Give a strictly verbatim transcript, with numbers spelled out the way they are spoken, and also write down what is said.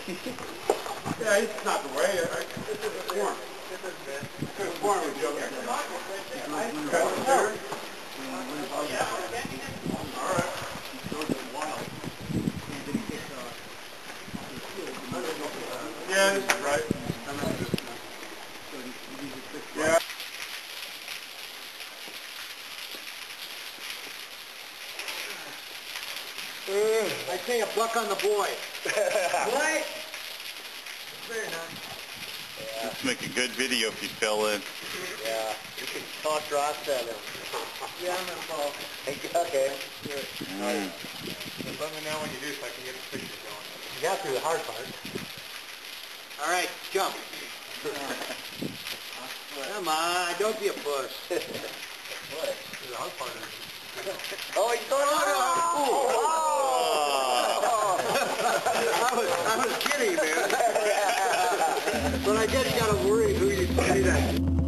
Yeah, he's not the way. I, this is a form. This is good. This is a form with you up there. All right. Yeah, this is right. Yeah. I say a buck on the boy. What? Very nice. Yeah. Let's make a good video if you fell in. Yeah. You can toss rocks at him. Yeah, I'm gonna fall. Okay. Mm. Just let me know when you do so I can get the picture going. You got through the hard part. All right, jump. Come on, don't be a puss. What? The hard part is... Oh, he's going on. Oh! Oh! I was, I was kidding, man. But I guess you gotta worry who you see that.